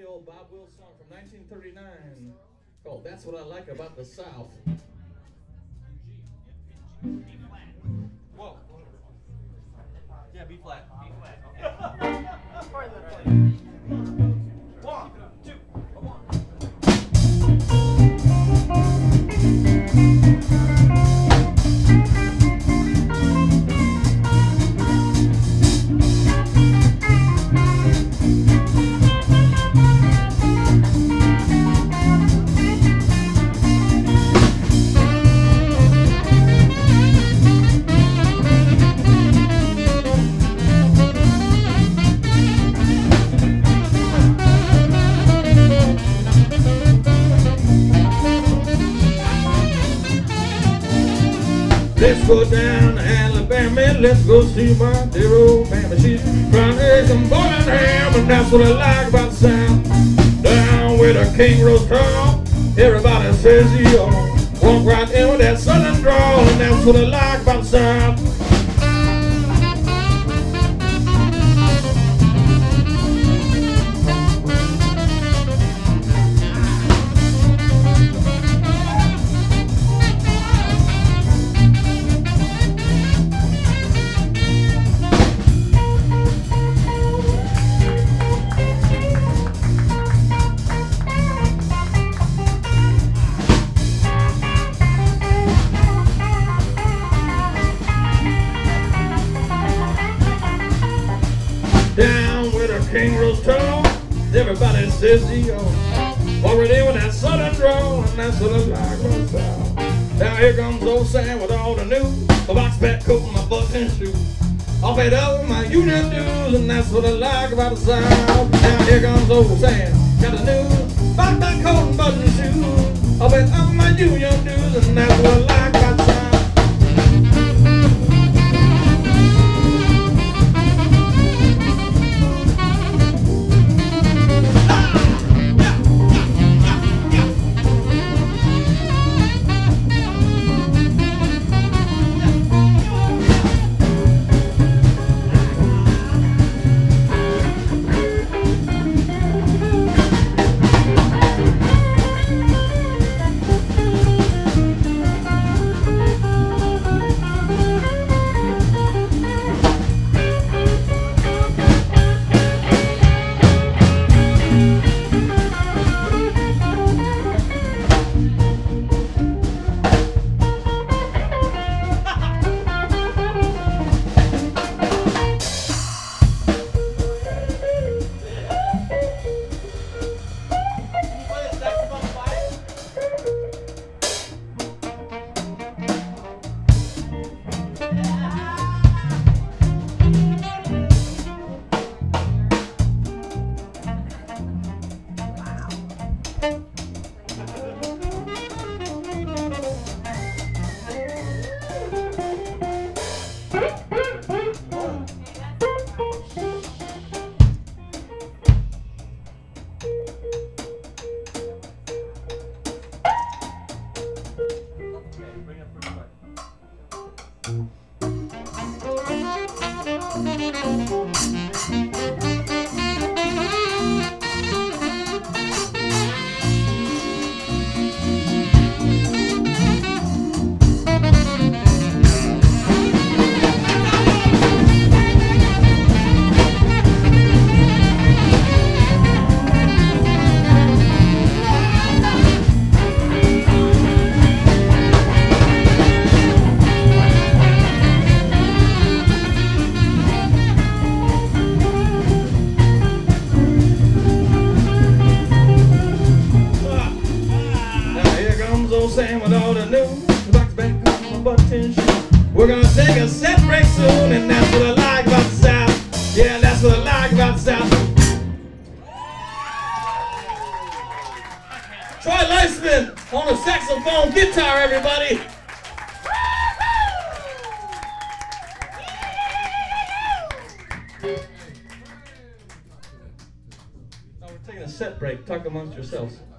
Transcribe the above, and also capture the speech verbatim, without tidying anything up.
old Bob Wills song from nineteen thirty-nine called That's What I Like About the South. B flat. Whoa. Yeah, B flat. B flat. Okay. One, two, one. Let's go down to Alabama, let's go see my dear old mammy. She's frying eggs and boiling ham, and that's what I like about the South. Down where the king roast tall, everybody says he on. Walk right in with that southern drawl, and that's what I like about the South. Down where the king roast tall, everybody says he on. Walking in with that southern drawl, and that's what I like about the South. Now here comes old Sam with all the news, my box back coat and my button shoes. All paid up with my union dues, and that's what I like about the South. Now here comes old Sam, got the news, box back coat and button shoes. All paid up with my union dues, and that's what I like about the South. Sam with all the news, box back on my button shoes. We're gonna take a set break soon, and that's what I like about the South. Yeah, that's what I like about the South. Troy Leisman on the saxophone guitar, everybody. Now we're taking a set break. Talk amongst yourselves.